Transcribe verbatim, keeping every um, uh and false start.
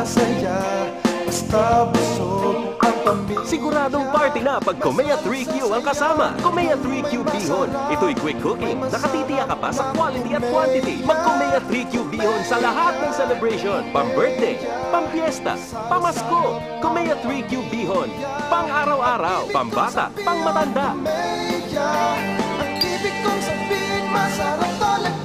masaya, basta busog ang pamilya. Siguradong party na pag Comea three Q ang kasama. Comea three Q Bihon. Ito'y quick cooking. Nakatitiyak ka pa sa quality at quantity. Mag-Comea three Q Bihon sa lahat ng celebration. Pang-birthday, pang-fiesta, pamasko. Comea three Q Bihon. Pang-araw-araw, pambata, pang-matanda. Ang ibig kong sabihin, masarap talaga.